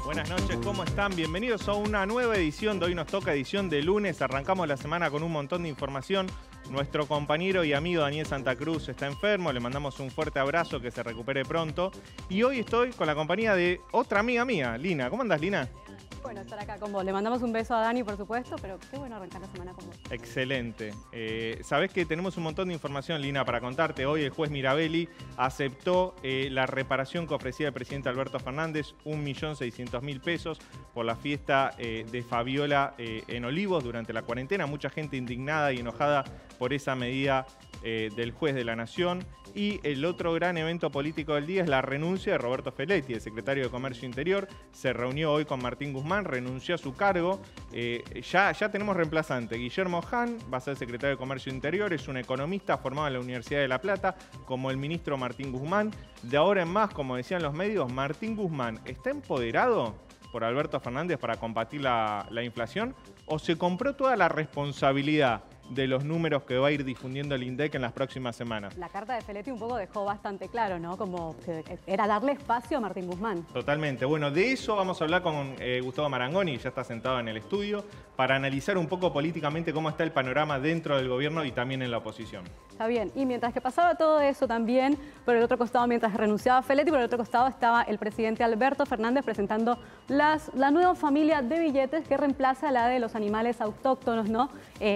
Buenas noches, ¿cómo están? Bienvenidos a una nueva edición de Hoy Nos Toca, edición de lunes. Arrancamos la semana con un montón de información. Nuestro compañero y amigo Daniel Santa Cruz está enfermo, le mandamos un fuerte abrazo, que se recupere pronto. Y hoy estoy con la compañía de otra amiga mía, Lina. ¿Cómo andás, Lina? Bueno, estar acá con vos. Le mandamos un beso a Dani, por supuesto, pero qué bueno arrancar la semana con vos. Excelente. Sabés que tenemos un montón de información, Lina, para contarte. Hoy el juez Mirabelli aceptó la reparación que ofrecía el presidente Alberto Fernández, 1.600.000 pesos, por la fiesta de Fabiola en Olivos durante la cuarentena. Mucha gente indignada y enojada por esa medida del juez de la Nación. Y el otro gran evento político del día es la renuncia de Roberto Feletti, el secretario de Comercio Interior. Se reunió hoy con Martín Guzmán, renunció a su cargo. Ya tenemos reemplazante. Guillermo Hahn va a ser secretario de Comercio Interior, es un economista formado en la Universidad de La Plata, como el ministro Martín Guzmán. De ahora en más, como decían los medios, Martín Guzmán ¿está empoderado por Alberto Fernández para combatir la inflación o se compró toda la responsabilidad de los números que va a ir difundiendo el INDEC en las próximas semanas? La carta de Feletti un poco dejó bastante claro, ¿no? Como que era darle espacio a Martín Guzmán. Totalmente. Bueno, de eso vamos a hablar con Gustavo Marangoni, ya está sentado en el estudio, para analizar un poco políticamente cómo está el panorama dentro del gobierno y también en la oposición. Está bien. Y mientras que pasaba todo eso también, por el otro costado, mientras renunciaba Feletti, por el otro costado estaba el presidente Alberto Fernández presentando la nueva familia de billetes que reemplaza a la de los animales autóctonos, ¿no?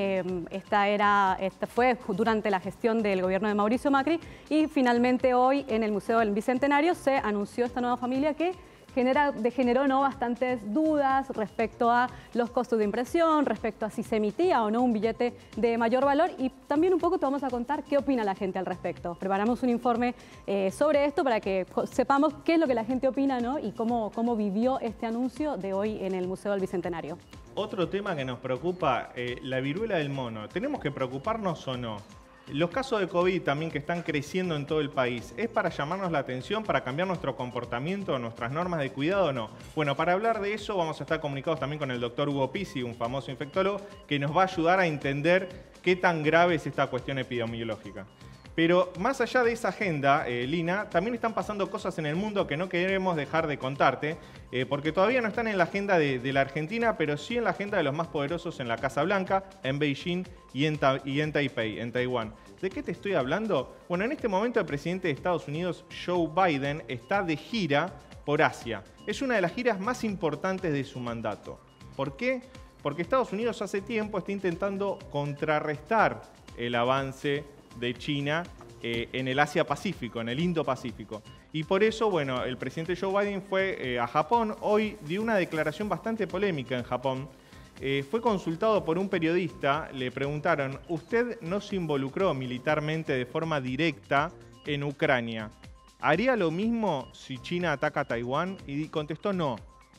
Esta fue durante la gestión del gobierno de Mauricio Macri y finalmente hoy en el Museo del Bicentenario se anunció esta nueva familia que generó ¿no? bastantes dudas respecto a los costos de impresión, respecto a si se emitía o no un billete de mayor valor y también un poco te vamos a contar qué opina la gente al respecto. Preparamos un informe sobre esto para que sepamos qué es lo que la gente opina, ¿no? Y cómo vivió este anuncio de hoy en el Museo del Bicentenario. Otro tema que nos preocupa, la viruela del mono. ¿Tenemos que preocuparnos o no? Los casos de COVID también que están creciendo en todo el país, ¿es para llamarnos la atención, para cambiar nuestro comportamiento, nuestras normas de cuidado o no? Bueno, para hablar de eso vamos a estar comunicados también con el doctor Hugo Pizzi, un famoso infectólogo, que nos va a ayudar a entender qué tan grave es esta cuestión epidemiológica. Pero más allá de esa agenda, Lina, también están pasando cosas en el mundo que no queremos dejar de contarte, porque todavía no están en la agenda de la Argentina, pero sí en la agenda de los más poderosos en la Casa Blanca, en Beijing y en Taipei, en Taiwán. ¿De qué te estoy hablando? Bueno, en este momento el presidente de Estados Unidos, Joe Biden, está de gira por Asia. Es una de las giras más importantes de su mandato. ¿Por qué? Porque Estados Unidos hace tiempo está intentando contrarrestar el avance de China en el Asia-Pacífico, en el Indo-Pacífico. Y por eso, bueno, el presidente Joe Biden fue a Japón. Hoy dio una declaración bastante polémica en Japón. Fue consultado por un periodista, le preguntaron, ¿usted no se involucró militarmente de forma directa en Ucrania? ¿Haría lo mismo si China ataca a Taiwán? Y contestó no.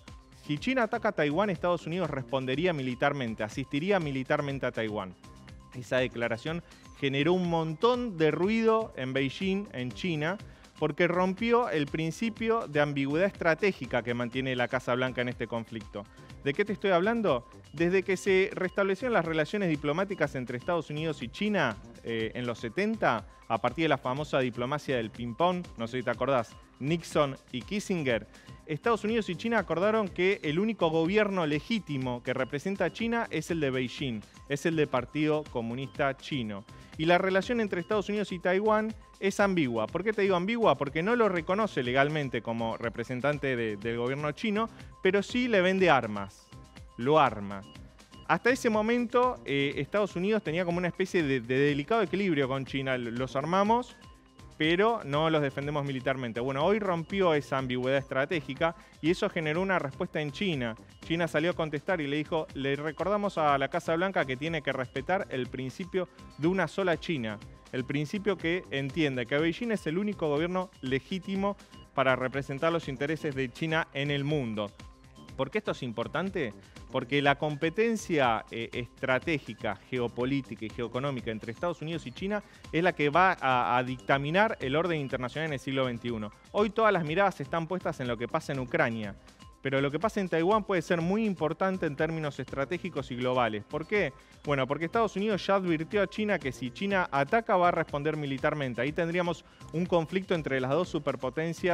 Si China ataca a Taiwán, Estados Unidos respondería militarmente, asistiría militarmente a Taiwán. Esa declaración generó un montón de ruido en Beijing, en China, porque rompió el principio de ambigüedad estratégica que mantiene la Casa Blanca en este conflicto. ¿De qué te estoy hablando? Desde que se restablecieron las relaciones diplomáticas entre Estados Unidos y China en los 70, a partir de la famosa diplomacia del ping-pong, no sé si te acordás, Nixon y Kissinger, Estados Unidos y China acordaron que el único gobierno legítimo que representa a China es el de Beijing, es el del Partido Comunista Chino. Y la relación entre Estados Unidos y Taiwán es ambigua. ¿Por qué te digo ambigua? Porque no lo reconoce legalmente como representante del gobierno chino, pero sí le vende armas, lo arma. Hasta ese momento Estados Unidos tenía como una especie de delicado equilibrio con China. Los armamos, pero no los defendemos militarmente. Bueno, hoy rompió esa ambigüedad estratégica y eso generó una respuesta en China. China salió a contestar y le dijo, le recordamos a la Casa Blanca que tiene que respetar el principio de una sola China. El principio que entiende que Beijing es el único gobierno legítimo para representar los intereses de China en el mundo. ¿Por qué esto es importante? Porque la competencia estratégica, geopolítica y geoeconómica entre Estados Unidos y China es la que va a dictaminar el orden internacional en el siglo XXI. Hoy todas las miradas están puestas en lo que pasa en Ucrania, pero lo que pasa en Taiwán puede ser muy importante en términos estratégicos y globales. ¿Por qué? Bueno, porque Estados Unidos ya advirtió a China que si China ataca va a responder militarmente. Ahí tendríamos un conflicto entre las dos superpotencias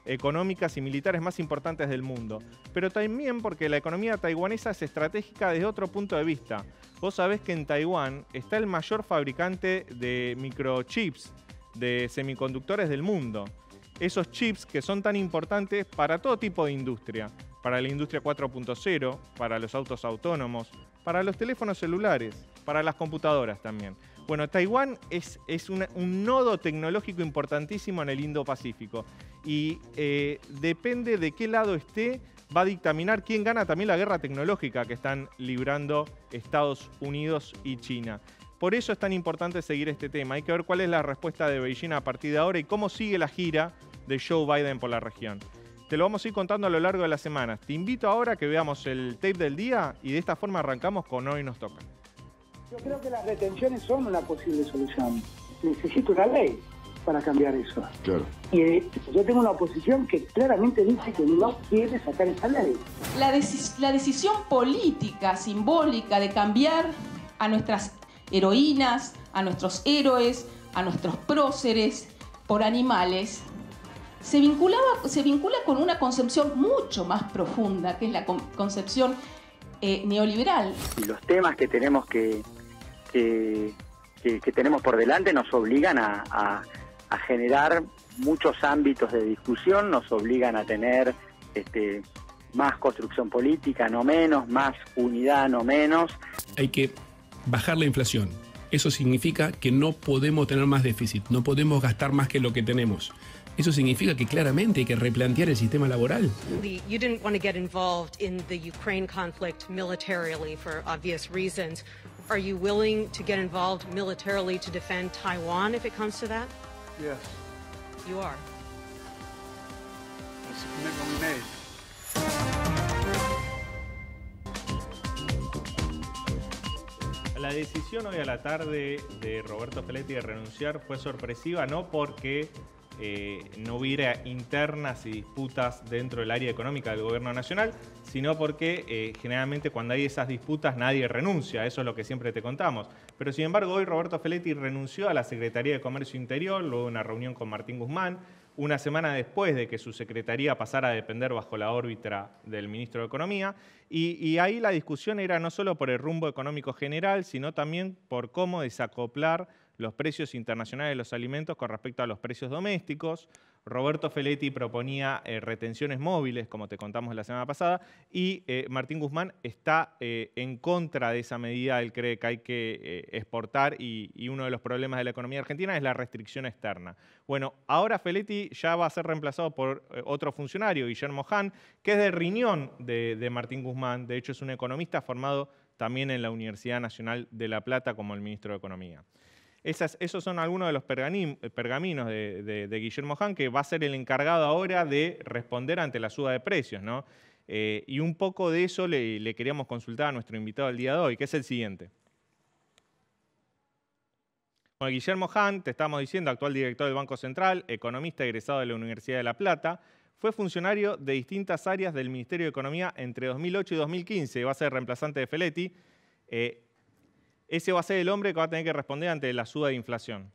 económicas y militares más importantes del mundo. Pero también porque la economía taiwanesa es estratégica desde otro punto de vista. Vos sabés que en Taiwán está el mayor fabricante de microchips, de semiconductores del mundo. Esos chips que son tan importantes para todo tipo de industria, para la industria 4.0, para los autos autónomos, para los teléfonos celulares, para las computadoras también. Bueno, Taiwán es un nodo tecnológico importantísimo en el Indo-Pacífico y depende de qué lado esté, va a dictaminar quién gana también la guerra tecnológica que están librando Estados Unidos y China. Por eso es tan importante seguir este tema. Hay que ver cuál es la respuesta de Beijing a partir de ahora y cómo sigue la gira de Joe Biden por la región. Te lo vamos a ir contando a lo largo de las semanas. Te invito ahora a que veamos el tape del día y de esta forma arrancamos con Hoy Nos Toca. Yo creo que las retenciones son una posible solución. Necesito una ley para cambiar eso. Claro. Y yo tengo una oposición que claramente dice que no quiere sacar esa ley. La decisión política, simbólica, de cambiar a nuestras heroínas, a nuestros héroes, a nuestros próceres por animales, se vincula con una concepción mucho más profunda, que es la concepción neoliberal. Y los temas que tenemos que tenemos por delante nos obligan a generar muchos ámbitos de discusión, nos obligan a tener más construcción política, no menos, más unidad, no menos. Hay que bajar la inflación. Eso significa que no podemos tener más déficit, no podemos gastar más que lo que tenemos. Eso significa que claramente hay que replantear el sistema laboral. You didn't want to get involved in the Ukraine conflict militarily for obvious reasons. Are you willing to get involved militarily to defend Taiwan if it comes to that? Yes. You are. That's a commitment we made. La decisión hoy a la tarde de Roberto Feletti de renunciar fue sorpresiva, no porque no hubiera internas y disputas dentro del área económica del gobierno nacional, sino porque generalmente cuando hay esas disputas nadie renuncia, eso es lo que siempre te contamos. Pero sin embargo hoy Roberto Feletti renunció a la Secretaría de Comercio Interior, luego de una reunión con Martín Guzmán, una semana después de que su secretaría pasara a depender bajo la órbita del ministro de Economía, y ahí la discusión era no solo por el rumbo económico general, sino también por cómo desacoplar los precios internacionales de los alimentos con respecto a los precios domésticos. Roberto Feletti proponía retenciones móviles, como te contamos la semana pasada, y Martín Guzmán está en contra de esa medida. Él cree que hay que exportar y uno de los problemas de la economía argentina es la restricción externa. Bueno, ahora Feletti ya va a ser reemplazado por otro funcionario, Guillermo Hahn, que es de riñón de Martín Guzmán. De hecho, es un economista formado también en la Universidad Nacional de La Plata como el ministro de Economía. Esos son algunos de los pergaminos de Guillermo Hahn, que va a ser el encargado ahora de responder ante la suba de precios, ¿no? Y un poco de eso le queríamos consultar a nuestro invitado el día de hoy, que es el siguiente. Bueno, Guillermo Hahn, te estamos diciendo, actual director del Banco Central, economista egresado de la Universidad de La Plata, fue funcionario de distintas áreas del Ministerio de Economía entre 2008 y 2015, va a ser reemplazante de Feletti. Ese va a ser el hombre que va a tener que responder ante la suba de inflación.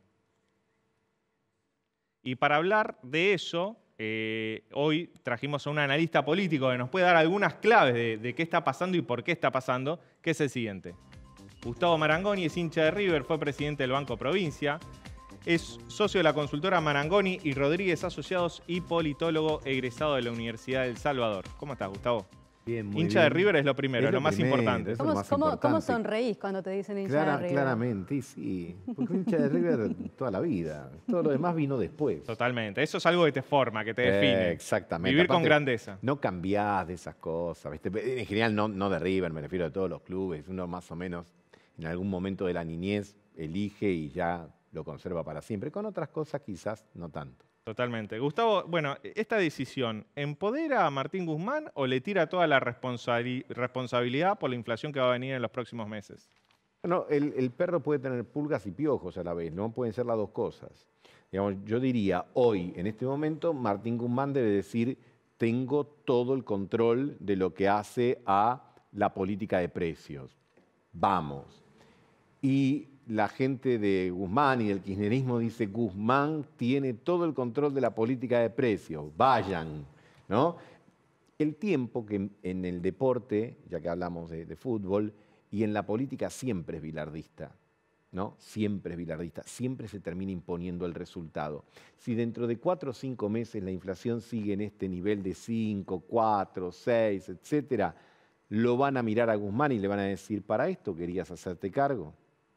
Y para hablar de eso, hoy trajimos a un analista político que nos puede dar algunas claves de qué está pasando y por qué está pasando, que es el siguiente. Gustavo Marangoni es hincha de River, fue presidente del Banco Provincia, es socio de la consultora Marangoni y Rodríguez Asociados y politólogo egresado de la Universidad del Salvador. ¿Cómo estás, Gustavo? Bien, muy hincha bien. de River es lo primero, es lo más importante. Es lo más ¿Cómo importante. sonreís cuando te dicen hincha de River? Claramente, sí. Porque hincha de River toda la vida. Todo lo demás vino después. Totalmente. Eso es algo que te forma, que te define. Exactamente. Vivir Aparte, con grandeza. No cambiás de esas cosas. ¿Viste? En general no de River, me refiero a todos los clubes. Uno más o menos en algún momento de la niñez elige y ya lo conserva para siempre. Con otras cosas quizás no tanto. Totalmente. Gustavo, bueno, ¿esta decisión empodera a Martín Guzmán o le tira toda la responsabilidad por la inflación que va a venir en los próximos meses? Bueno, el perro puede tener pulgas y piojos a la vez, ¿no? Pueden ser las dos cosas. Digamos, yo diría, hoy, en este momento, Martín Guzmán debe decir, tengo todo el control de lo que hace a la política de precios. Vamos. Y la gente de Guzmán y del kirchnerismo dice Guzmán tiene todo el control de la política de precios, vayan, ¿no? El tiempo que en el deporte, ya que hablamos de fútbol, y en la política siempre es bilardista, ¿no? Siempre es bilardista, siempre se termina imponiendo el resultado. Si dentro de 4 o 5 meses la inflación sigue en este nivel de 5, 4, 6, etcétera, lo van a mirar a Guzmán y le van a decir, ¿para esto querías hacerte cargo?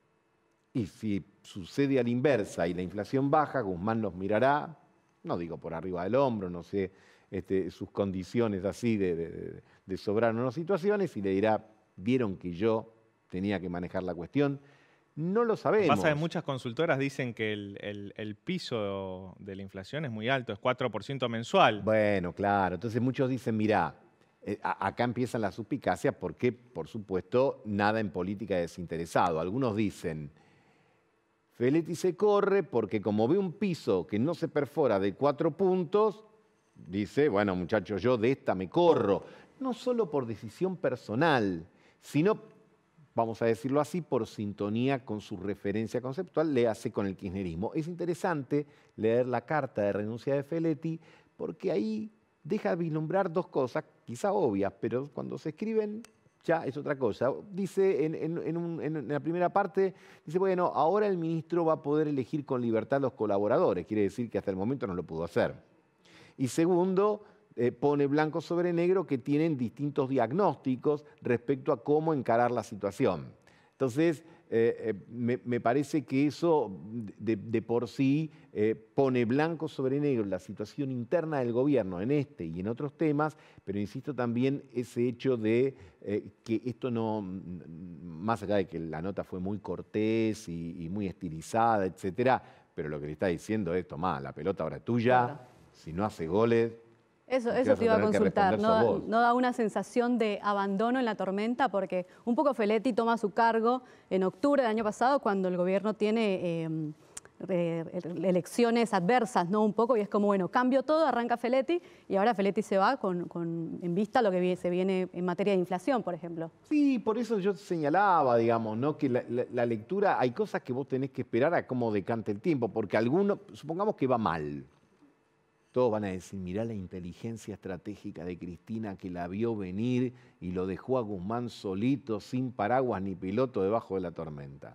Y si sucede a la inversa y la inflación baja, Guzmán los mirará, no digo por arriba del hombro, no sé sus condiciones así de sobrar en unas situaciones, y le dirá, vieron que yo tenía que manejar la cuestión. No lo sabemos. Pasa que muchas consultoras dicen que el piso de la inflación es muy alto, es 4% mensual. Bueno, claro. Entonces muchos dicen, mirá, acá empiezan las suspicacias porque, por supuesto, nada en política es desinteresado. Algunos dicen, Feletti se corre porque como ve un piso que no se perfora de 4 puntos, dice, bueno, muchachos, yo de esta me corro. No solo por decisión personal, sino, vamos a decirlo así, por sintonía con su referencia conceptual, le hace con el kirchnerismo. Es interesante leer la carta de renuncia de Feletti porque ahí deja vislumbrar 2 cosas, quizá obvias, pero cuando se escriben ya es otra cosa. Dice en la primera parte, dice, bueno, ahora el ministro va a poder elegir con libertad los colaboradores, quiere decir que hasta el momento no lo pudo hacer. Y segundo, pone blanco sobre negro que tienen distintos diagnósticos respecto a cómo encarar la situación. Entonces, me parece que eso de por sí pone blanco sobre negro la situación interna del gobierno en este y en otros temas, pero insisto también ese hecho de que esto no, más allá de que la nota fue muy cortés y muy estilizada, etcétera, pero lo que le está diciendo es, tomá, la pelota ahora es tuya, claro. Si no hace goles... Eso te iba a consultar, ¿no da una sensación de abandono en la tormenta? Porque un poco Feletti toma su cargo en octubre del año pasado cuando el gobierno tiene elecciones adversas, ¿no? Un poco, y es como, bueno, cambio todo, arranca Feletti y ahora Feletti se va en vista a lo que se viene en materia de inflación, por ejemplo. Sí, por eso yo señalaba, digamos, ¿no? Que la lectura, hay cosas que vos tenés que esperar a cómo decante el tiempo, porque alguno, supongamos que va mal. Todos van a decir, mirá la inteligencia estratégica de Cristina que la vio venir y lo dejó a Guzmán solito, sin paraguas ni piloto debajo de la tormenta.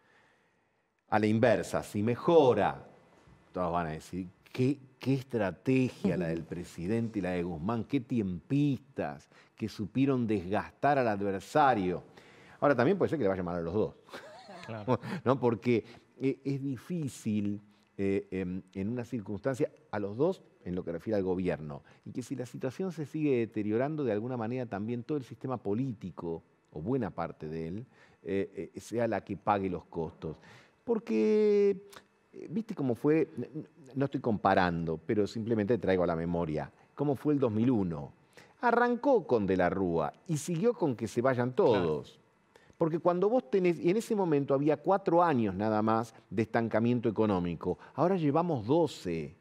A la inversa, si mejora, todos van a decir, qué estrategia la del presidente y la de Guzmán, qué tiempistas que supieron desgastar al adversario. Ahora también puede ser que le vaya mal a los dos, claro. ¿No? Porque es difícil... en una circunstancia, a los dos en lo que refiere al gobierno, y que si la situación se sigue deteriorando de alguna manera también todo el sistema político, o buena parte de él, sea la que pague los costos. Porque, viste cómo fue, no estoy comparando, pero simplemente traigo a la memoria, cómo fue el 2001. Arrancó con De la Rúa y siguió con que se vayan todos. Claro. Porque cuando vos tenés, y en ese momento había 4 años nada más de estancamiento económico, ahora llevamos 12.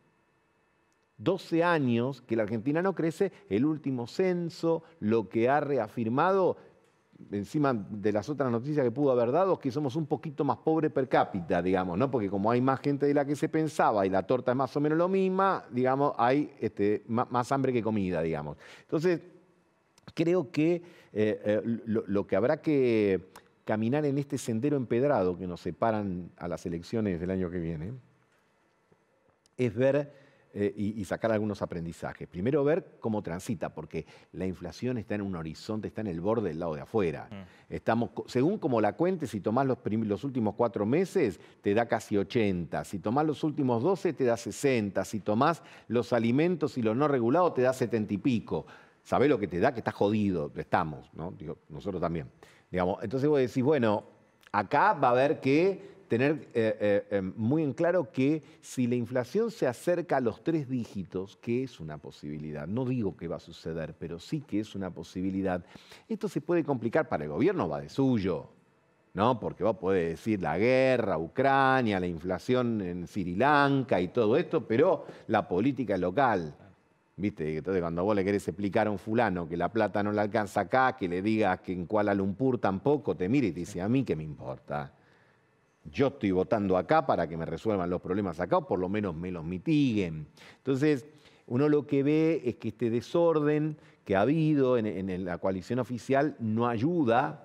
12 años que la Argentina no crece, el último censo, lo que ha reafirmado, encima de las otras noticias que pudo haber dado, es que somos un poquito más pobres per cápita, digamos, ¿no? Porque como hay más gente de la que se pensaba y la torta es más o menos lo misma, digamos, hay más hambre que comida, digamos. Entonces, creo que lo que habrá que caminar en este sendero empedrado que nos separan a las elecciones del año que viene es ver y sacar algunos aprendizajes. Primero ver cómo transita, porque la inflación está en un horizonte, está en el borde del lado de afuera. Estamos, según como la cuentes, si tomás los últimos 4 meses, te da casi 80. Si tomás los últimos 12, te da 60. Si tomás los alimentos y los no regulados, te da 70 y pico. ¿Sabés lo que te da? Que estás jodido, estamos, ¿no? Digo, nosotros también. Digamos, entonces vos decís, bueno, acá va a haber que tener muy en claro que si la inflación se acerca a los 3 dígitos, que es una posibilidad, no digo que va a suceder, pero sí que es una posibilidad, esto se puede complicar para el gobierno, va de suyo, ¿no? Porque vos podés decir la guerra, Ucrania, la inflación en Sri Lanka y todo esto, pero la política local... ¿Viste? Entonces, cuando vos le querés explicar a un fulano que la plata no le alcanza acá, que le digas que en Kuala Lumpur tampoco, te mira y te dice, ¿a mí qué me importa? yo estoy votando acá para que me resuelvan los problemas acá o por lo menos me los mitiguen. Entonces, uno lo que ve es que este desorden que ha habido en la coalición oficial no ayuda,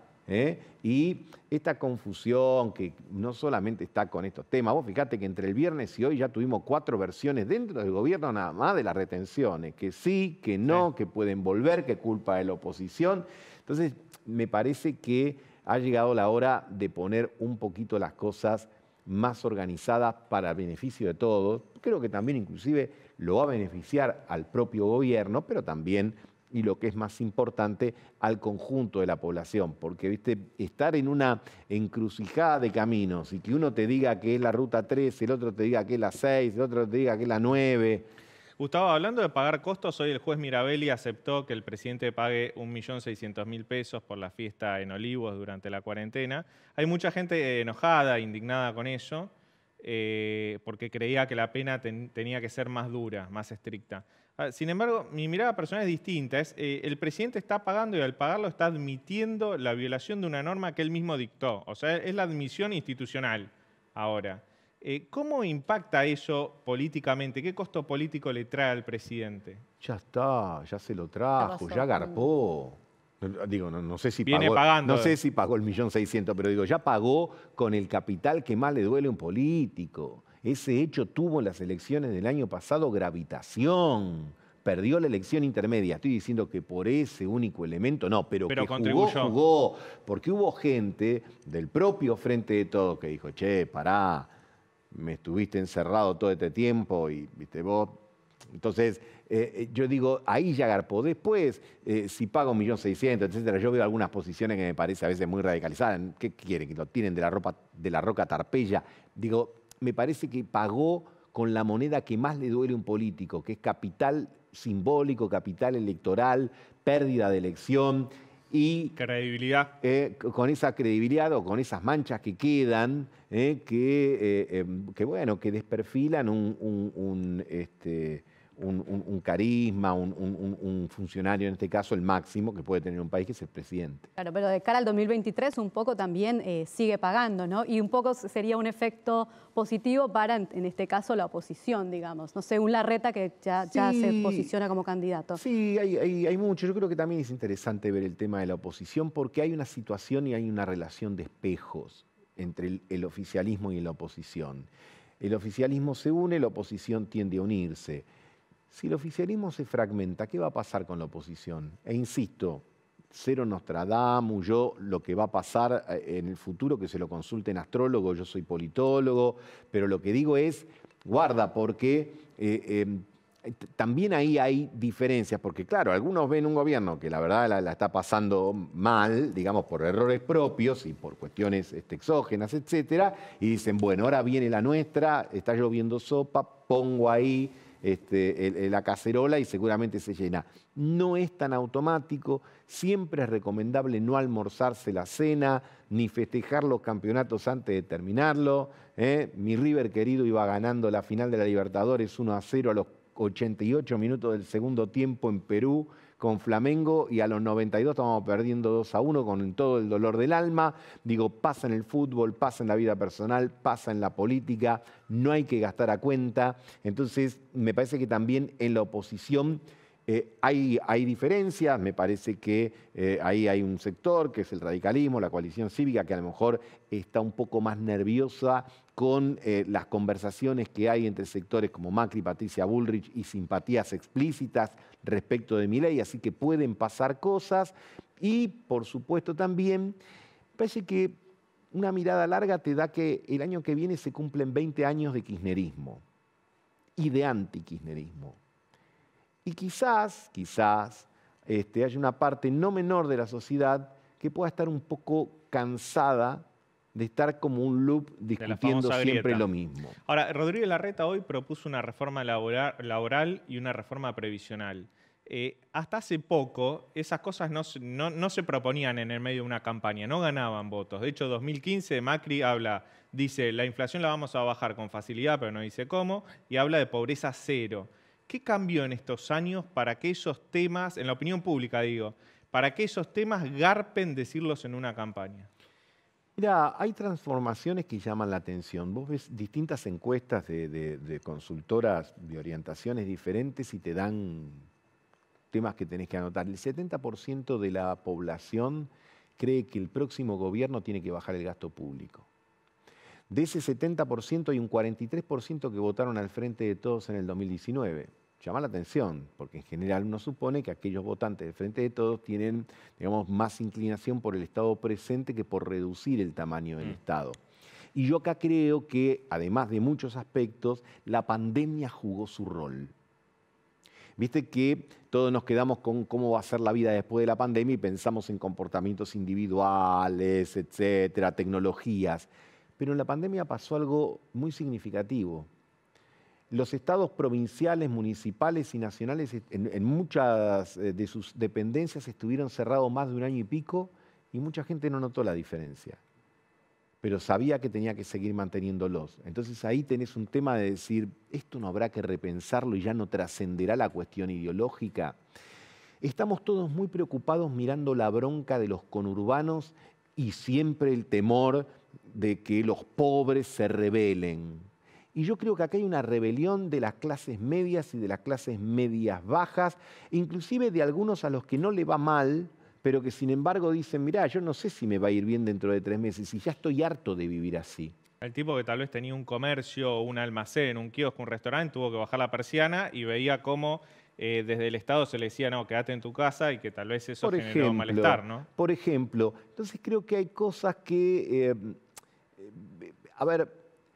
y esta confusión que no solamente está con estos temas, vos fíjate que entre el viernes y hoy ya tuvimos 4 versiones dentro del gobierno nada más de las retenciones, que sí, que no, que pueden volver, que es culpa de la oposición. Entonces, me parece que ha llegado la hora de poner un poquito las cosas más organizadas para el beneficio de todos. Creo que también inclusive lo va a beneficiar al propio gobierno, pero también, y lo que es más importante, al conjunto de la población. Porque, viste, estar en una encrucijada de caminos y que uno te diga que es la ruta 13, el otro te diga que es la 6, el otro te diga que es la 9... Gustavo, hablando de pagar costos, hoy el juez Mirabelli aceptó que el presidente pague 1.600.000 pesos por la fiesta en Olivos durante la cuarentena. Hay mucha gente enojada, indignada con eso, porque creía que la pena tenía que ser más dura, más estricta. Sin embargo, mi mirada personal es distinta. El presidente está pagando y al pagarlo está admitiendo la violación de una norma que él mismo dictó. O sea, es la admisión institucional ahora. ¿Cómo impacta eso políticamente? ¿Qué costo político le trae al presidente? Ya está, ya se lo trajo, ya garpó. Digo, no sé si Viene pagó, pagando. no sé si pagó el 1.600.000, pero digo, ya pagó con el capital que más le duele a un político. Ese hecho tuvo en las elecciones del año pasado gravitación. Perdió la elección intermedia. Estoy diciendo que por ese único elemento, no, pero que jugó. Porque hubo gente del propio Frente de Todos que dijo, che, pará, me estuviste encerrado todo este tiempo y, viste, vos... Entonces, yo digo, ahí ya garpó. Después, si paga 1.600.000, etcétera, yo veo algunas posiciones que me parece a veces muy radicalizadas. ¿Qué quieren? ¿Que lo tienen de la roca Tarpeya? Digo, me parece que pagó con la moneda que más le duele a un político, que es capital simbólico, capital electoral, pérdida de elección y... Credibilidad. Con esa credibilidad o con esas manchas que quedan, bueno, que desperfilan un carisma, un funcionario, en este caso el máximo que puede tener un país, que es el presidente. Claro, pero de cara al 2023 un poco también sigue pagando, ¿no? Y un poco sería un efecto positivo para, en este caso, la oposición, digamos. No sé, un Larreta que ya se posiciona como candidato. Sí, hay mucho. Yo creo que también es interesante ver el tema de la oposición porque hay una situación y hay una relación de espejos entre el oficialismo y la oposición. El oficialismo se une, la oposición tiende a unirse. Si el oficialismo se fragmenta, ¿qué va a pasar con la oposición? E insisto, cero Nostradamus, yo lo que va a pasar en el futuro, que se lo consulten astrólogos, yo soy politólogo, pero lo que digo es, guarda, porque también ahí hay diferencias, porque claro, algunos ven un gobierno que la verdad la está pasando mal, digamos, por errores propios y por cuestiones exógenas, etcétera, y dicen, bueno, ahora viene la nuestra, está lloviendo sopa, pongo ahí la cacerola y seguramente se llena. No es tan automático, siempre es recomendable no almorzarse la cena, ni festejar los campeonatos antes de terminarlo. Mi River querido iba ganando la final de la Libertadores 1-0 a los 88 minutos del segundo tiempo en Perú con Flamengo y a los 92 estábamos perdiendo 2-1 con todo el dolor del alma. Digo, pasa en el fútbol, pasa en la vida personal, pasa en la política, no hay que gastar a cuenta. Entonces, me parece que también en la oposición hay diferencias, me parece que ahí hay un sector que es el radicalismo, la coalición cívica, que a lo mejor está un poco más nerviosa con las conversaciones que hay entre sectores como Macri, Patricia Bullrich y simpatías explícitas respecto de Milei, así que pueden pasar cosas. Y, por supuesto, también parece que una mirada larga te da que el año que viene se cumplen 20 años de kirchnerismo y de antikirchnerismo. Y quizás haya una parte no menor de la sociedad que pueda estar un poco cansada de estar como un loop discutiendo siempre lo mismo. Ahora, Rodríguez Larreta hoy propuso una reforma laboral y una reforma previsional. Hasta hace poco esas cosas no se proponían en el medio de una campaña, no ganaban votos. De hecho, 2015 Macri dice, la inflación la vamos a bajar con facilidad, pero no dice cómo, y habla de pobreza cero. ¿Qué cambió en estos años para que esos temas, en la opinión pública digo, para que esos temas garpen decirlos en una campaña? Mira, hay transformaciones que llaman la atención. Vos ves distintas encuestas de consultoras de orientaciones diferentes y te dan temas que tenés que anotar. El 70% de la población cree que el próximo gobierno tiene que bajar el gasto público. De ese 70% hay un 43% que votaron al Frente de Todos en el 2019. Llama la atención, porque en general uno supone que aquellos votantes del Frente de Todos tienen, digamos, más inclinación por el Estado presente que por reducir el tamaño del Estado. Y yo acá creo que, además de muchos aspectos, la pandemia jugó su rol. Viste que todos nos quedamos con cómo va a ser la vida después de la pandemia y pensamos en comportamientos individuales, etcétera, tecnologías. Pero en la pandemia pasó algo muy significativo. Los estados provinciales, municipales y nacionales en muchas de sus dependencias estuvieron cerrados más de un año y pico y mucha gente no notó la diferencia. Pero sabía que tenía que seguir manteniéndolos. Entonces ahí tenés un tema de decir, esto no habrá que repensarlo y ya no trascenderá la cuestión ideológica. Estamos todos muy preocupados mirando la bronca de los conurbanos y siempre el temor de que los pobres se rebelen. Y yo creo que acá hay una rebelión de las clases medias y de las clases medias bajas, inclusive de algunos a los que no le va mal, pero que sin embargo dicen, mirá, yo no sé si me va a ir bien dentro de 3 meses y ya estoy harto de vivir así. El tipo que tal vez tenía un comercio, un almacén, un kiosco, un restaurante, tuvo que bajar la persiana y veía cómo desde el Estado se le decía, no, quédate en tu casa y que tal vez eso generó malestar, ¿no? Por ejemplo, entonces creo que hay cosas que... a ver,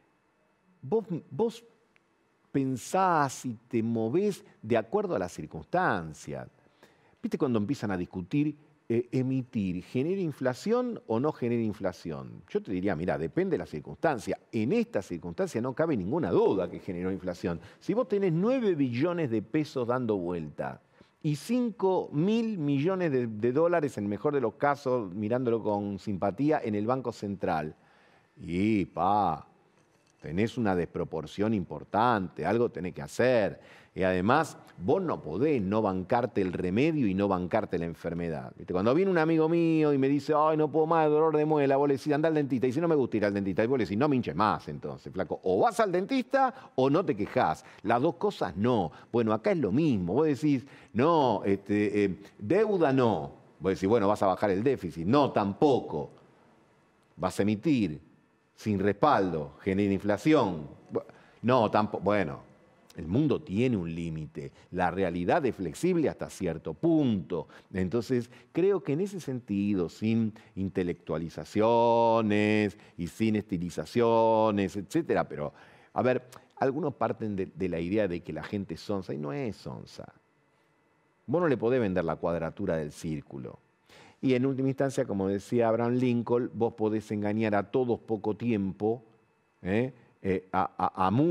vos pensás y te movés de acuerdo a las circunstancias. ¿Viste cuando empiezan a discutir emitir, genera inflación o no genera inflación? Yo te diría, mira, depende de la circunstancia. En esta circunstancia no cabe ninguna duda que generó inflación. Si vos tenés 9 billones de pesos dando vuelta y 5.000 millones de dólares, en el mejor de los casos, mirándolo con simpatía, en el Banco Central, y tenés una desproporción importante, algo tenés que hacer. Y además, vos no podés no bancarte el remedio y no bancarte la enfermedad. ¿Viste? Cuando viene un amigo mío y me dice, ay, no puedo más, dolor de muela, vos le decís, anda al dentista. Y si no me gusta ir al dentista, y vos le decís, no me hinches más entonces, flaco. O vas al dentista o no te quejás. Las dos cosas no. Bueno, acá es lo mismo. Vos decís, no, deuda no. Vos decís, bueno, vas a bajar el déficit. No, tampoco. Vas a emitir sin respaldo, genera inflación. No, tampoco. Bueno, el mundo tiene un límite. La realidad es flexible hasta cierto punto. Entonces, creo que en ese sentido, sin intelectualizaciones y sin estilizaciones, etcétera, pero, a ver, algunos parten de la idea de que la gente es sonsa, y no es sonsa. Vos no le podés vender la cuadratura del círculo. Y en última instancia, como decía Abraham Lincoln, vos podés engañar a todos poco tiempo, a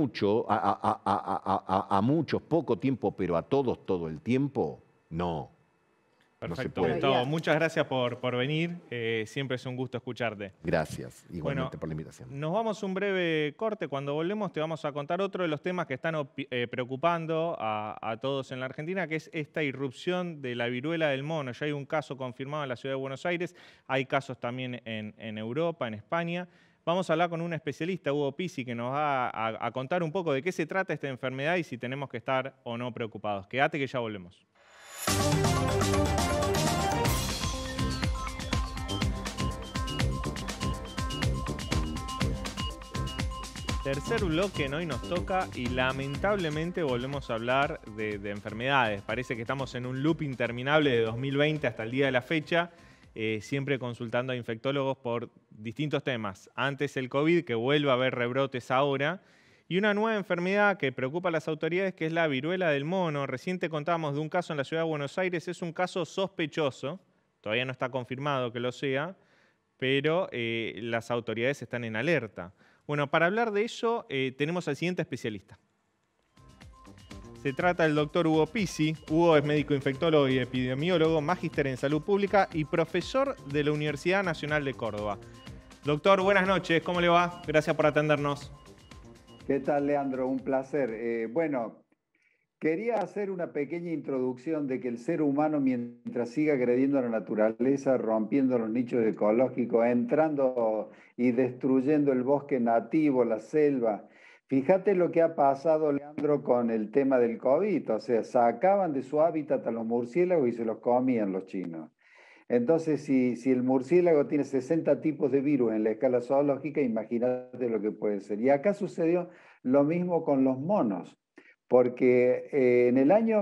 muchos poco tiempo, pero a todos todo el tiempo, no. Perfecto, No se puede. Gustavo. Muchas gracias por venir. Siempre es un gusto escucharte. Gracias, igualmente, Bueno, por la invitación. Nos vamos a un breve corte. Cuando volvemos te vamos a contar otro de los temas que están preocupando a todos en la Argentina, que es esta irrupción de la viruela del mono. Ya hay un caso confirmado en la ciudad de Buenos Aires, hay casos también en Europa, en España. Vamos a hablar con un especialista, Hugo Pizzi, que nos va a contar un poco de qué se trata esta enfermedad y si tenemos que estar o no preocupados. Quédate que ya volvemos. Tercer bloque en Hoy Nos Toca y lamentablemente volvemos a hablar de enfermedades. Parece que estamos en un loop interminable de 2020 hasta el día de la fecha, siempre consultando a infectólogos por distintos temas. Antes el COVID, que vuelve a haber rebrotes ahora, y una nueva enfermedad que preocupa a las autoridades, que es la viruela del mono. Recién te contábamos de un caso en la ciudad de Buenos Aires, es un caso sospechoso, todavía no está confirmado que lo sea, pero las autoridades están en alerta. Bueno, para hablar de eso tenemos al siguiente especialista. Se trata del doctor Hugo Pizzi. Hugo es médico infectólogo y epidemiólogo, magíster en salud pública y profesor de la Universidad Nacional de Córdoba. Doctor, buenas noches. ¿Cómo le va? Gracias por atendernos. ¿Qué tal, Leandro? Un placer. Bueno, Quería hacer una pequeña introducción de que el ser humano, mientras siga agrediendo a la naturaleza, rompiendo los nichos ecológicos, entrando y destruyendo el bosque nativo, la selva. Fíjate lo que ha pasado, Leandro, con el tema del COVID. O sea, sacaban de su hábitat a los murciélagos y se los comían los chinos. Entonces, si el murciélago tiene 60 tipos de virus en la escala zoológica, imagínate lo que puede ser. Y acá sucedió lo mismo con los monos. Porque en el año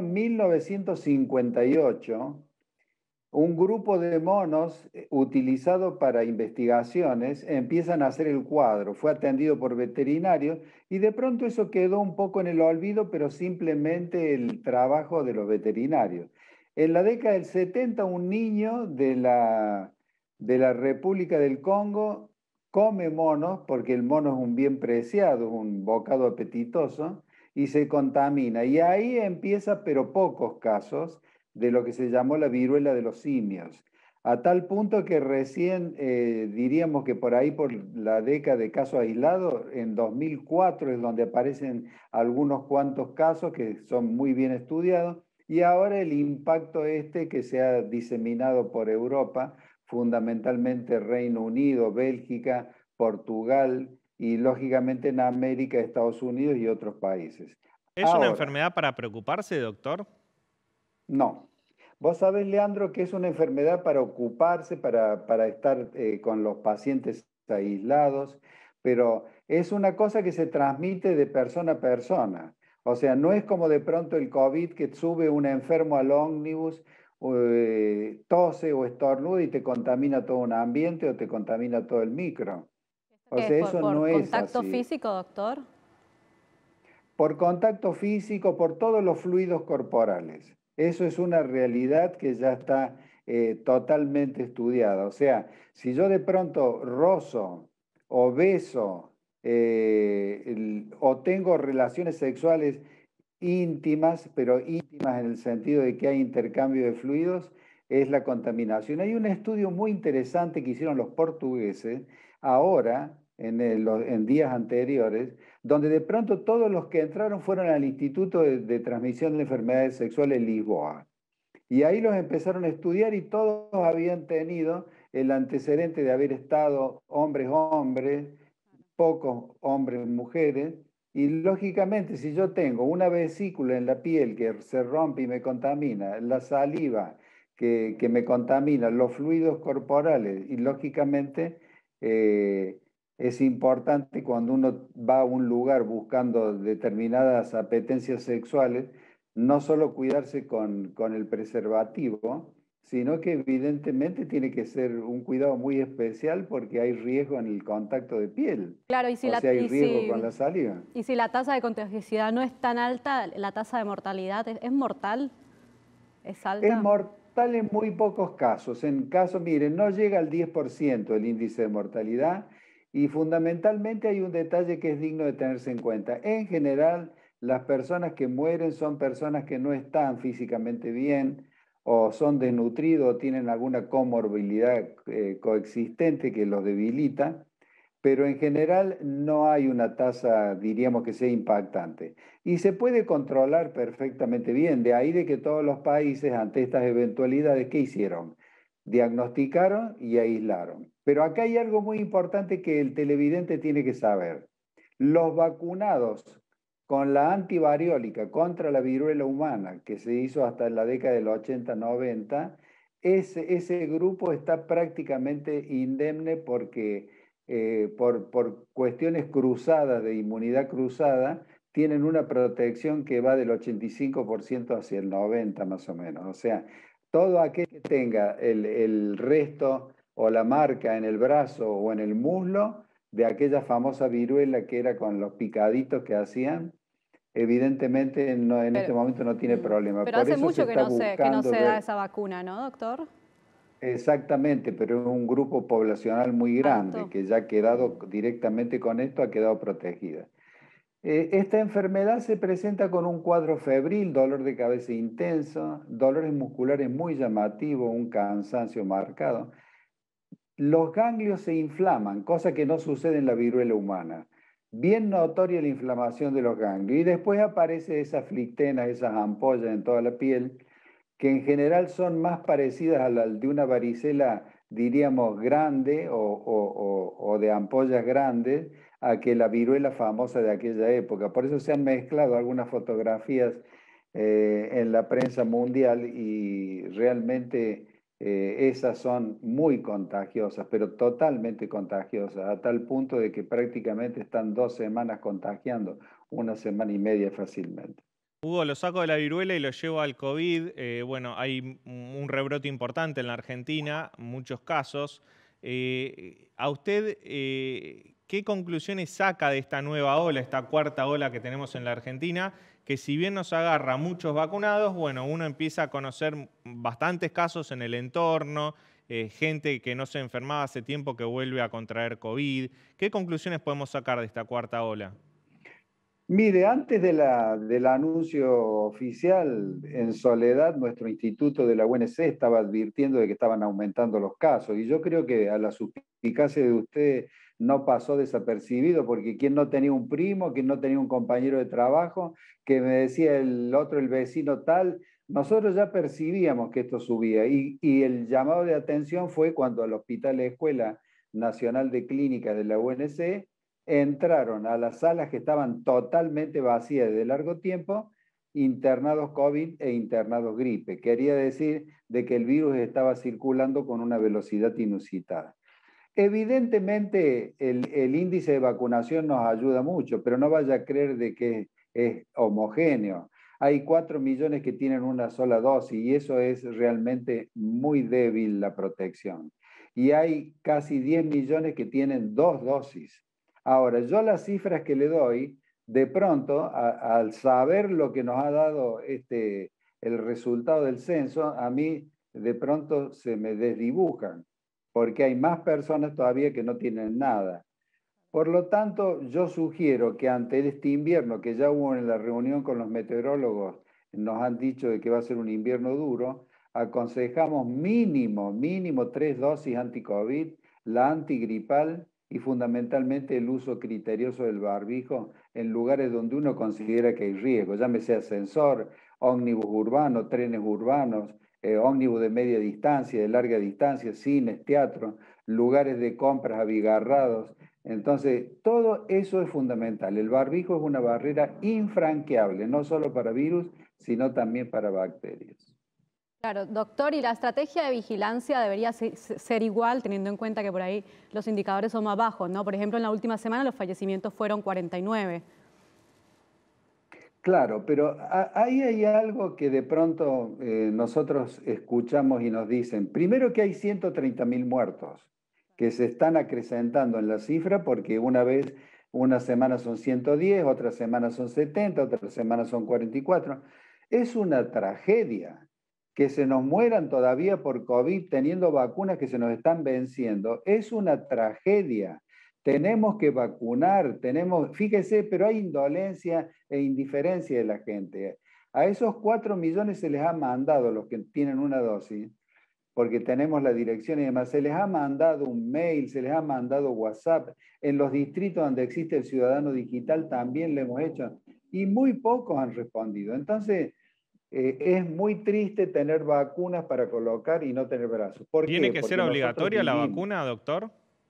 1958, un grupo de monos utilizado para investigaciones empiezan a hacer el cuadro. Fue atendido por veterinarios y de pronto eso quedó un poco en el olvido, pero simplemente el trabajo de los veterinarios. En la década del 70, un niño de la República del Congo come monos, porque el mono es un bien preciado, es un bocado apetitoso, y se contamina. Y ahí empieza, pero pocos casos, de lo que se llamó la viruela de los simios. A tal punto que recién, diríamos que por ahí, por la década de casos aislados, en 2004 es donde aparecen algunos cuantos casos que son muy bien estudiados, y ahora el impacto que se ha diseminado por Europa, fundamentalmente Reino Unido, Bélgica, Portugal, y lógicamente en América, Estados Unidos y otros países. ¿Es una enfermedad para preocuparse, doctor? No. Vos sabés, Leandro, que es una enfermedad para ocuparse, para estar con los pacientes aislados, pero es una cosa que se transmite de persona a persona. O sea, no es como de pronto el COVID, que sube un enfermo al ómnibus, tose o estornuda y te contamina todo un ambiente o te contamina todo el micro. O sea, eso no es así. ¿Por contacto físico, doctor? Por contacto físico, por todos los fluidos corporales. Eso es una realidad que ya está totalmente estudiada. O sea, si yo de pronto rozo o beso o tengo relaciones sexuales íntimas, pero íntimas en el sentido de que hay intercambio de fluidos, es la contaminación. Hay un estudio muy interesante que hicieron los portugueses ahora, en días anteriores, donde de pronto todos los que entraron fueron al Instituto de Transmisión de Enfermedades Sexuales en Lisboa. Y ahí los empezaron a estudiar y todos habían tenido el antecedente de haber estado hombres, pocos hombres, mujeres. Y lógicamente, si yo tengo una vesícula en la piel que se rompe y me contamina, la saliva que me contamina, los fluidos corporales, y lógicamente es importante cuando uno va a un lugar buscando determinadas apetencias sexuales, no solo cuidarse con el preservativo, sino que evidentemente tiene que ser un cuidado muy especial porque hay riesgo en el contacto de piel. Claro, y si hay riesgo con la saliva. Y si la tasa de contagiosidad no es tan alta, la tasa de mortalidad es mortal, es alta. Es mortal en muy pocos casos. En casos, miren, no llega al 10% el índice de mortalidad. Y fundamentalmente hay un detalle que es digno de tenerse en cuenta. En general, las personas que mueren son personas que no están físicamente bien o son desnutridos o tienen alguna comorbilidad coexistente que los debilita, pero en general no hay una tasa, diríamos, que sea impactante. Y se puede controlar perfectamente bien. De ahí de que todos los países, ante estas eventualidades, ¿qué hicieron? Diagnosticaron y aislaron. Pero acá hay algo muy importante que el televidente tiene que saber. Los vacunados con la antivariólica contra la viruela humana, que se hizo hasta en la década del 80-90, ese grupo está prácticamente indemne porque por cuestiones cruzadas, de inmunidad cruzada, tienen una protección que va del 85% hacia el 90% más o menos. O sea, todo aquel que tenga el resto o la marca en el brazo o en el muslo de aquella famosa viruela que era con los picaditos que hacían, evidentemente en este momento no tiene problema. Pero hace mucho que no se da esa vacuna, ¿no, doctor? Exactamente, pero es un grupo poblacional muy grande que ya ha quedado directamente con esto, ha quedado protegida. Esta enfermedad se presenta con un cuadro febril, dolor de cabeza intenso, dolores musculares muy llamativos, un cansancio marcado. Los ganglios se inflaman, cosa que no sucede en la viruela humana. bien notoria la inflamación de los ganglios. Y después aparece esas flictenas, esas ampollas en toda la piel, que en general son más parecidas a las de una varicela, diríamos, grande o de ampollas grandes, a que la viruela famosa de aquella época. Por eso se han mezclado algunas fotografías en la prensa mundial y realmente esas son muy contagiosas, pero totalmente contagiosas, a tal punto de que prácticamente están 2 semanas contagiando, 1 semana y media fácilmente. Hugo, lo saco de la viruela y lo llevo al COVID. Bueno, hay un rebrote importante en la Argentina, muchos casos. ¿A usted qué conclusiones saca de esta nueva ola, esta cuarta ola que tenemos en la Argentina? Que si bien nos agarra a muchos vacunados, bueno, uno empieza a conocer bastantes casos en el entorno, gente que no se enfermaba hace tiempo que vuelve a contraer COVID. ¿Qué conclusiones podemos sacar de esta cuarta ola? Mire, antes del anuncio oficial, en soledad, nuestro instituto de la UNC estaba advirtiendo de que estaban aumentando los casos. Y yo creo que a la suspicacia de usted no pasó desapercibido, porque quien no tenía un primo, quien no tenía un compañero de trabajo, que me decía el otro, el vecino tal, nosotros ya percibíamos que esto subía. Y el llamado de atención fue cuando al Hospital Escuela Nacional de Clínica de la UNC entraron a las salas que estaban totalmente vacías de largo tiempo, internados COVID e internados gripe. Quería decir de que el virus estaba circulando con una velocidad inusitada. Evidentemente, el índice de vacunación nos ayuda mucho, pero no vaya a creer de que es homogéneo. Hay 4 millones que tienen una sola dosis y eso es realmente muy débil la protección. Y hay casi 10 millones que tienen 2 dosis. Ahora, yo las cifras que le doy, de pronto, al saber lo que nos ha dado el resultado del censo, a mí de pronto se me desdibujan, porque hay más personas todavía que no tienen nada. Por lo tanto, yo sugiero que ante este invierno, que ya hubo en la reunión con los meteorólogos, nos han dicho de que va a ser un invierno duro, aconsejamos mínimo 3 dosis anti-COVID, la antigripal y fundamentalmente el uso criterioso del barbijo en lugares donde uno considera que hay riesgo, llámese ascensor, ómnibus urbano, trenes urbanos, ómnibus de media distancia, de larga distancia, cines, teatros, lugares de compras abigarrados. Entonces, todo eso es fundamental. El barbijo es una barrera infranqueable, no solo para virus, sino también para bacterias. Claro, doctor, y la estrategia de vigilancia debería ser igual, teniendo en cuenta que por ahí los indicadores son más bajos, ¿no? Por ejemplo, en la última semana los fallecimientos fueron 49. Claro, pero ahí hay algo que de pronto nosotros escuchamos y nos dicen. Primero que hay 130.000 muertos que se están acrecentando en la cifra porque una semana son 110, otra semana son 70, otra semana son 44. Es una tragedia que se nos mueran todavía por COVID teniendo vacunas que se nos están venciendo. Es una tragedia. Tenemos que vacunar, fíjese, pero hay indolencia e indiferencia de la gente. A esos 4 millones se les ha mandado, los que tienen una dosis, porque tenemos la dirección y demás, se les ha mandado un mail, se les ha mandado WhatsApp. En los distritos donde existe el ciudadano digital también lo hemos hecho y muy pocos han respondido. Entonces, es muy triste tener vacunas para colocar y no tener brazos. ¿Por ¿Tiene qué? que Porque ser obligatoria la vivimos. vacuna, doctor?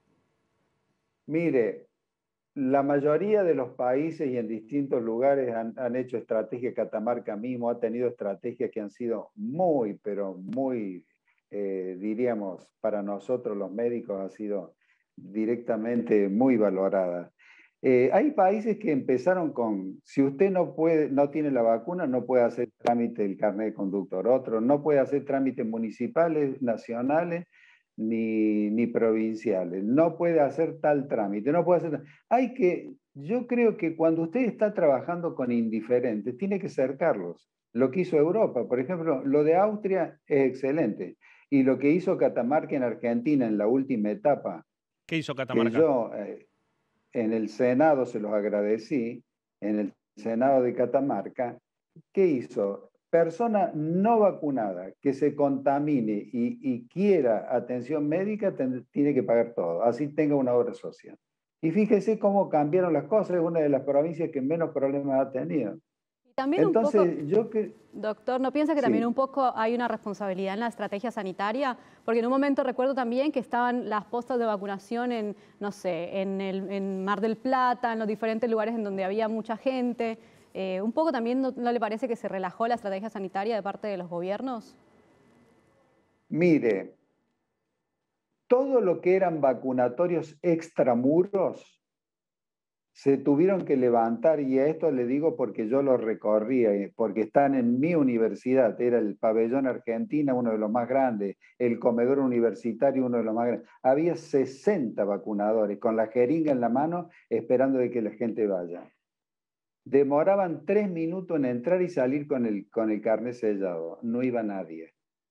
Mire, la mayoría de los países y en distintos lugares han hecho estrategias. Catamarca mismo ha tenido estrategias que han sido muy, pero muy, diríamos, para nosotros los médicos ha sido directamente muy valorada. Hay países que empezaron con, si usted no tiene la vacuna, no puede hacer trámite del carnet de conductor. Otro, no puede hacer trámites municipales, nacionales, ni provinciales. No puede hacer tal trámite, no puede hacer. Yo creo que cuando usted está trabajando con indiferentes, tiene que cercarlos. Lo que hizo Europa, por ejemplo, lo de Austria es excelente. Y lo que hizo Catamarca en Argentina en la última etapa, ¿Qué hizo que Catamarca? yo en el Senado se los agradecí, en el Senado de Catamarca, ¿qué hizo? Persona no vacunada que se contamine y quiera atención médica tiene que pagar todo, así tenga una obra social. Y fíjese cómo cambiaron las cosas, es una de las provincias que menos problemas ha tenido. También Entonces, doctor, ¿no piensa que también un poco hay una responsabilidad en la estrategia sanitaria? Porque en un momento recuerdo también que estaban las postas de vacunación en, no sé, en Mar del Plata, en los diferentes lugares en donde había mucha gente. ¿Un poco también no le parece que se relajó la estrategia sanitaria de parte de los gobiernos? Mire, todo lo que eran vacunatorios extramuros se tuvieron que levantar, y a esto le digo porque yo lo recorría, porque están en mi universidad, era el Pabellón Argentina, uno de los más grandes, el comedor universitario, uno de los más grandes. Había 60 vacunadores con la jeringa en la mano esperando de que la gente vaya. Demoraban 3 minutos en entrar y salir con el carnet sellado, no iba nadie.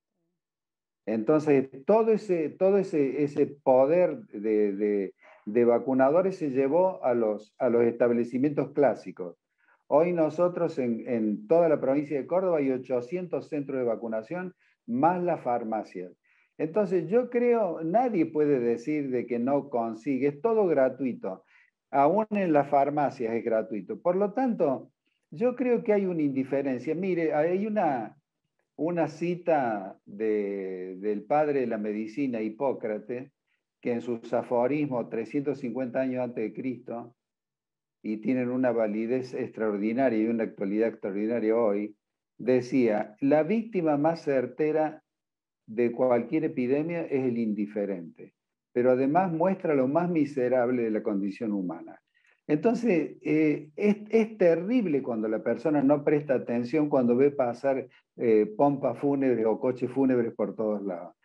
Entonces, todo ese poder de vacunadores se llevó a los establecimientos clásicos. Hoy nosotros en toda la provincia de Córdoba hay 800 centros de vacunación, más las farmacias. Entonces, yo creo, nadie puede decir de que no consigue, es todo gratuito. Aún en las farmacias es gratuito. Por lo tanto, yo creo que hay una indiferencia. Mire, hay una cita del padre de la medicina, Hipócrates, que en sus aforismos 350 años antes de Cristo, y tienen una validez extraordinaria y una actualidad extraordinaria hoy, decía, la víctima más certera de cualquier epidemia es el indiferente, pero además muestra lo más miserable de la condición humana. Entonces, es terrible cuando la persona no presta atención cuando ve pasar pompas fúnebres o coches fúnebres por todos lados.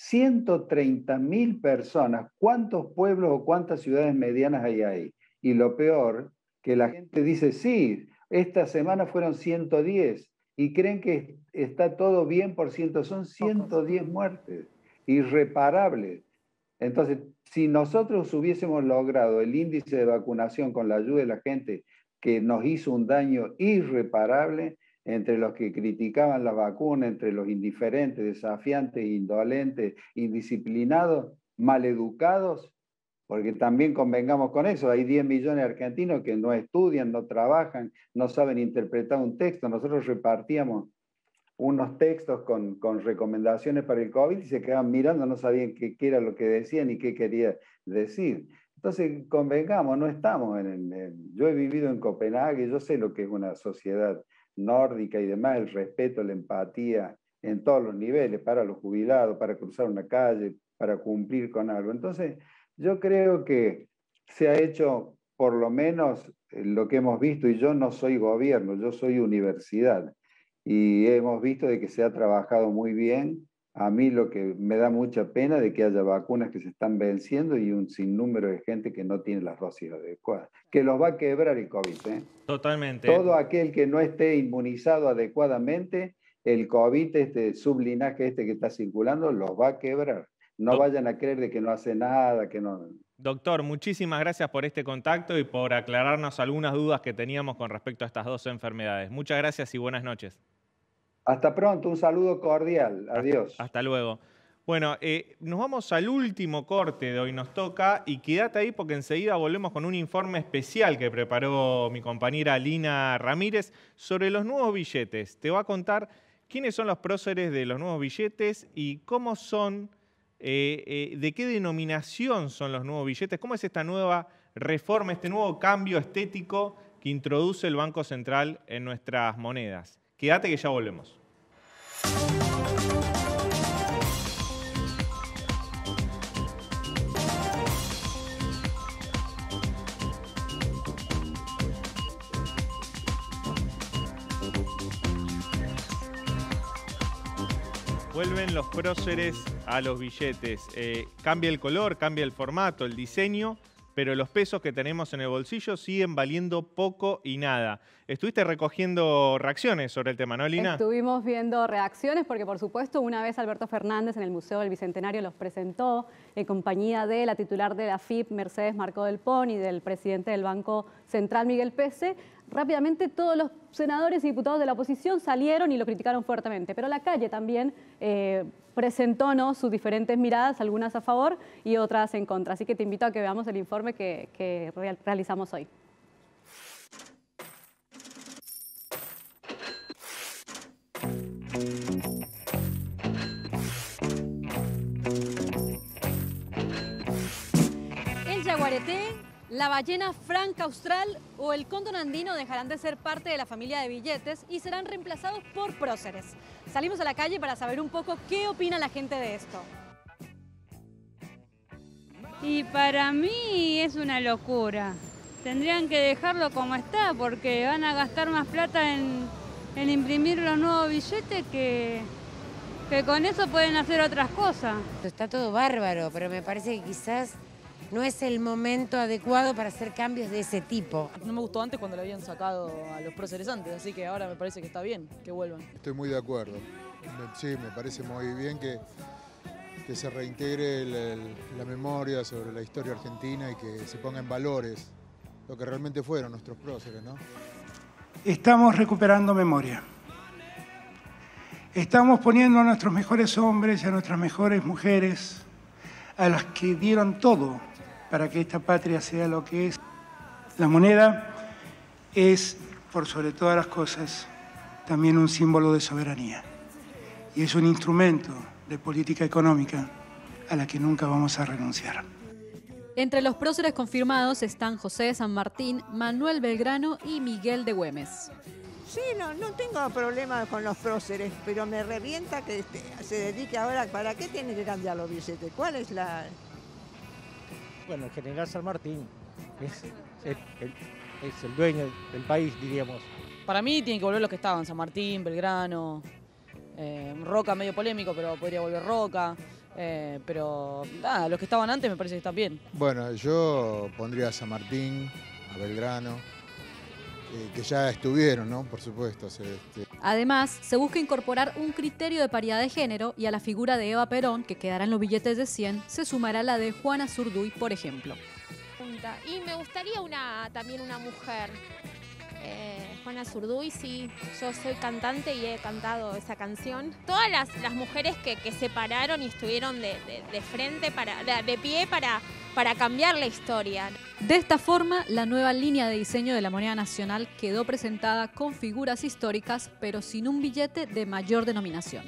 130.000 personas, ¿cuántos pueblos o cuántas ciudades medianas hay ahí? Y lo peor, que la gente dice, sí, esta semana fueron 110 y creen que está todo bien por ciento, son 110 muertes irreparables. Entonces, si nosotros hubiésemos logrado el índice de vacunación con la ayuda de la gente que nos hizo un daño irreparable, entre los que criticaban la vacuna, entre los indiferentes, desafiantes, indolentes, indisciplinados, maleducados, porque también convengamos con eso, hay 10 millones de argentinos que no estudian, no trabajan, no saben interpretar un texto. Nosotros repartíamos unos textos con recomendaciones para el COVID y se quedaban mirando, no sabían qué era lo que decían ni qué quería decir. Entonces, convengamos, no estamos yo he vivido en Copenhague, yo sé lo que es una sociedad nórdica y demás, el respeto, la empatía en todos los niveles, para los jubilados, para cruzar una calle, para cumplir con algo. Entonces, yo creo que se ha hecho por lo menos lo que hemos visto, y yo no soy gobierno, yo soy universidad, y hemos visto de que se ha trabajado muy bien. A mí lo que me da mucha pena de que haya vacunas que se están venciendo y un sinnúmero de gente que no tiene las dosis adecuadas, que los va a quebrar el COVID, ¿eh? Totalmente. Todo aquel que no esté inmunizado adecuadamente, el COVID, sublinaje que está circulando, los va a quebrar. No vayan a creer de que no hace nada, que no... Doctor, muchísimas gracias por este contacto y por aclararnos algunas dudas que teníamos con respecto a estas dos enfermedades. Muchas gracias y buenas noches. Hasta pronto, un saludo cordial. Adiós. Hasta luego. Bueno, nos vamos al último corte de hoy, nos toca, y quédate ahí porque enseguida volvemos con un informe especial que preparó mi compañera Lina Ramírez sobre los nuevos billetes. Te va a contar quiénes son los próceres de los nuevos billetes y cómo son, de qué denominación son los nuevos billetes, cómo es esta nueva reforma, este nuevo cambio estético que introduce el Banco Central en nuestras monedas. Quédate que ya volvemos. Vuelven los próceres a los billetes. Cambia el color, cambia el formato, el diseño, pero los pesos que tenemos en el bolsillo siguen valiendo poco y nada. Estuviste recogiendo reacciones sobre el tema, ¿no, Lina? Estuvimos viendo reacciones porque, por supuesto, una vez Alberto Fernández en el Museo del Bicentenario los presentó en compañía de la titular de la AFIP, Mercedes Marcó del Pon, y del presidente del Banco Central, Miguel Pese. rápidamente todos los senadores y diputados de la oposición salieron y lo criticaron fuertemente, pero la calle también presentó, ¿no?, sus diferentes miradas, algunas a favor y otras en contra. Así que te invito a que veamos el informe que realizamos hoy. El yaguareté, la ballena franca austral o el cóndor andino dejarán de ser parte de la familia de billetes y serán reemplazados por próceres. Salimos a la calle para saber un poco qué opina la gente de esto. Y para mí es una locura. Tendrían que dejarlo como está porque van a gastar más plata en imprimir los nuevos billetes que con eso pueden hacer otras cosas. Está todo bárbaro, pero me parece que quizás no es el momento adecuado para hacer cambios de ese tipo. No me gustó antes cuando le habían sacado a los próceres antes, así que ahora me parece que está bien que vuelvan. Estoy muy de acuerdo. Sí, me parece muy bien que se reintegre la memoria sobre la historia argentina y que se ponga en valores lo que realmente fueron nuestros próceres, ¿no? Estamos recuperando memoria. Estamos poniendo a nuestros mejores hombres y a nuestras mejores mujeres, a las que dieron todo para que esta patria sea lo que es. La moneda es, por sobre todas las cosas, también un símbolo de soberanía. Y es un instrumento de política económica a la que nunca vamos a renunciar. Entre los próceres confirmados están José de San Martín, Manuel Belgrano y Miguel de Güemes. Sí, no tengo problema con los próceres, pero me revienta que se dedique ahora. ¿Para qué tienen que cambiar los billetes? ¿Cuál es la...? Bueno, el general San Martín es el dueño del país, diríamos. Para mí tienen que volver los que estaban, San Martín, Belgrano, Roca medio polémico, pero podría volver Roca. Pero nada, los que estaban antes me parece que están bien. Bueno, yo pondría a San Martín, a Belgrano, que ya estuvieron, ¿no? Por supuesto. Además, se busca incorporar un criterio de paridad de género y a la figura de Eva Perón, que quedará en los billetes de 100, se sumará la de Juana Zurduy, por ejemplo. Y me gustaría también una mujer. Juana Zurduy, sí, yo soy cantante y he cantado esa canción. Todas las mujeres que se pararon y estuvieron de frente, de pie para cambiar la historia. De esta forma, la nueva línea de diseño de la moneda nacional quedó presentada con figuras históricas, pero sin un billete de mayor denominación.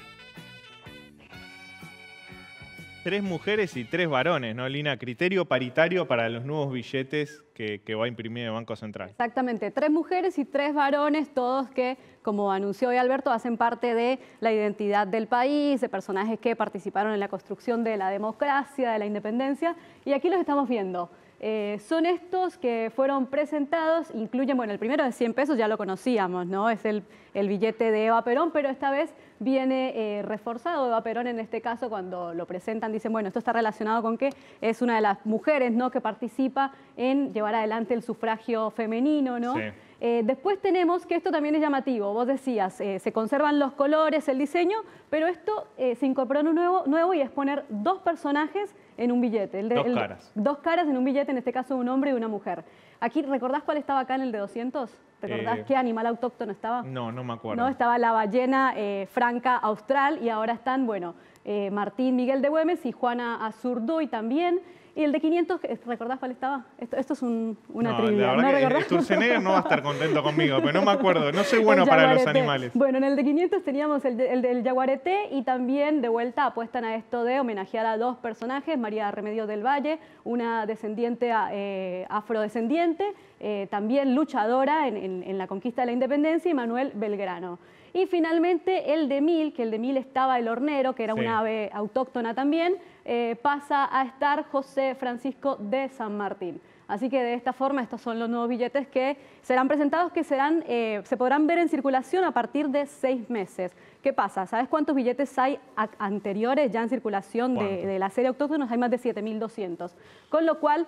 3 mujeres y 3 varones, ¿no, Lina? Criterio paritario para los nuevos billetes que va a imprimir el Banco Central. Exactamente, 3 mujeres y 3 varones, todos que, como anunció hoy Alberto, hacen parte de la identidad del país, de personajes que participaron en la construcción de la democracia, de la independencia, y aquí los estamos viendo. Son estos que fueron presentados, incluyen, bueno, el primero de 100 pesos ya lo conocíamos, ¿no? Es el billete de Eva Perón, pero esta vez viene reforzado. Eva Perón, en este caso, cuando lo presentan, dicen, bueno, esto está relacionado con que es una de las mujeres, ¿no?, que participa en llevar adelante el sufragio femenino, ¿no? Sí. Después tenemos que esto también es llamativo. Vos decías, se conservan los colores, el diseño, pero esto se incorporó en un nuevo y es poner 2 personajes en un billete. Dos caras. 2 caras en un billete, en este caso un hombre y una mujer. Aquí, ¿recordás cuál estaba acá en el de 200? ¿Recordás qué animal autóctono estaba? No me acuerdo. No, estaba la ballena franca austral y ahora están, bueno, Martín Miguel de Güemes y Juana Zurduy también. Y el de 500, ¿recordás cuál estaba? Esto es una trivia. La verdad que Sturzenegger no va a estar contento conmigo, pero no me acuerdo. No soy bueno para los animales. Bueno, en el de 500 teníamos el del yaguareté y también de vuelta apuestan a esto de homenajear a 2 personajes, María Remedios del Valle, una descendiente afrodescendiente, también luchadora en la conquista de la independencia, y Manuel Belgrano. Y finalmente el de 1000, que el de 1000 estaba el hornero, que era una ave autóctona también, pasa a estar José Francisco de San Martín. Así que de esta forma estos son los nuevos billetes que serán presentados, que se podrán ver en circulación a partir de 6 meses. ¿Qué pasa? ¿Sabes cuántos billetes hay anteriores ya en circulación de la serie autóctonos? Hay más de 7.200. Con lo cual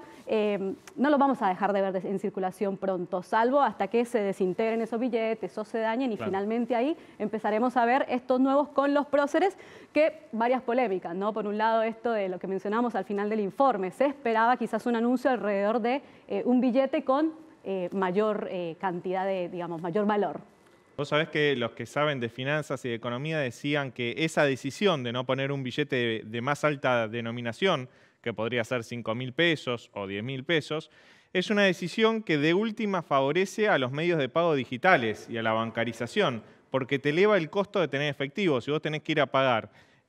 no los vamos a dejar de ver en circulación pronto, salvo hasta que se desintegren esos billetes o se dañen y finalmente ahí empezaremos a ver estos nuevos con los próceres, que varias polémicas, ¿no? Por un lado esto de lo que mencionamos al final del informe, se esperaba quizás un anuncio alrededor de un billete con mayor cantidad de, digamos, mayor valor. Vos sabés que los que saben de finanzas y de economía decían que esa decisión de no poner un billete de más alta denominación, que podría ser 5.000 pesos o 10.000 pesos, es una decisión que de última favorece a los medios de pago digitales y a la bancarización, porque te eleva el costo de tener efectivo. Si vos tenés que ir a pagar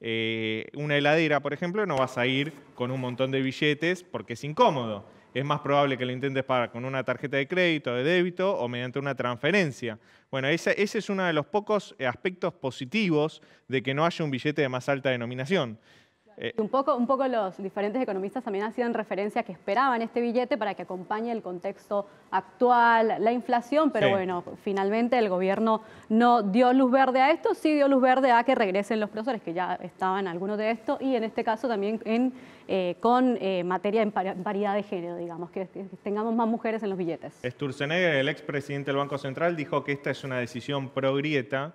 una heladera, por ejemplo, no vas a ir con un montón de billetes porque es incómodo. Es más probable que lo intentes pagar con una tarjeta de crédito, de débito o mediante una transferencia. Bueno, ese es uno de los pocos aspectos positivos de que no haya un billete de más alta denominación. Un poco los diferentes economistas también hacían referencia a que esperaban este billete para que acompañe el contexto actual, la inflación, pero bueno, finalmente el gobierno no dio luz verde a esto, sí dio luz verde a que regresen los próceres, que ya estaban algunos de esto, y en este caso también con materia en paridad de género, digamos, que tengamos más mujeres en los billetes. Sturzenegger, el expresidente del Banco Central, dijo que esta es una decisión pro grieta.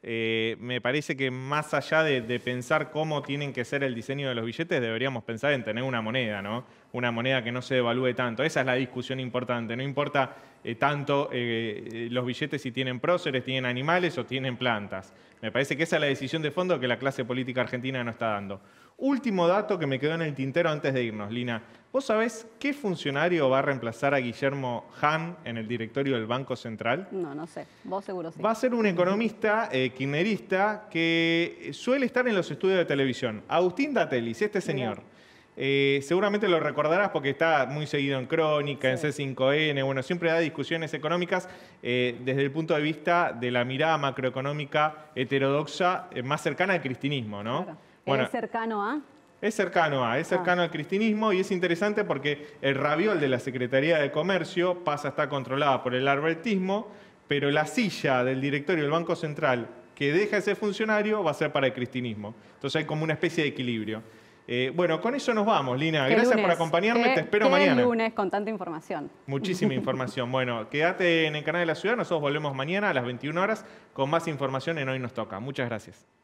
Me parece que más allá de pensar cómo tienen que ser el diseño de los billetes, deberíamos pensar en tener una moneda, ¿no? Una moneda que no se devalúe tanto. Esa es la discusión importante. No importa tanto los billetes si tienen próceres, tienen animales o tienen plantas. Me parece que esa es la decisión de fondo que la clase política argentina no está dando. Último dato que me quedó en el tintero antes de irnos, Lina. ¿Vos sabés qué funcionario va a reemplazar a Guillermo Hahn en el directorio del Banco Central? No sé. Vos seguro sí. Va a ser un economista kirchnerista que suele estar en los estudios de televisión. Agustín Datelis, este señor. Seguramente lo recordarás porque está muy seguido en Crónica, en C5N. Bueno, siempre da discusiones económicas desde el punto de vista de la mirada macroeconómica heterodoxa más cercana al cristinismo, ¿no? Claro. Bueno, ¿Es cercano a? Es cercano al cristinismo y es interesante porque el raviol de la Secretaría de Comercio pasa a estar controlada por el albertismo, pero la silla del directorio del Banco Central que deja ese funcionario va a ser para el cristinismo. Entonces hay como una especie de equilibrio. Bueno, con eso nos vamos, Lina. Gracias por acompañarme, te espero mañana. El lunes con tanta información. Muchísima información. Bueno, quédate en el canal de la ciudad, nosotros volvemos mañana a las 21 horas con más información en Hoy Nos Toca. Muchas gracias.